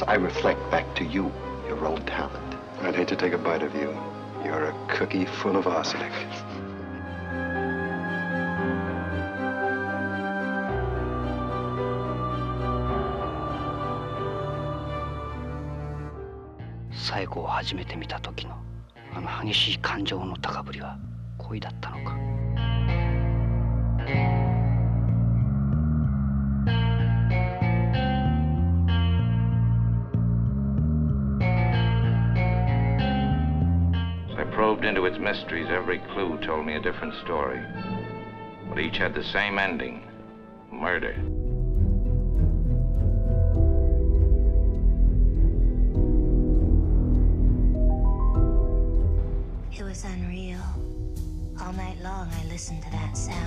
So I reflect back to you your own talent. I'd hate to take a bite of you. You're a cookie full of arsenic. 最後を初めて見た時のあの激しい感情の高ぶりは恋だったのか。 I probed into its mysteries. Every clue told me a different story. But each had the same ending: murder. It was unreal. All night long I listened to that sound.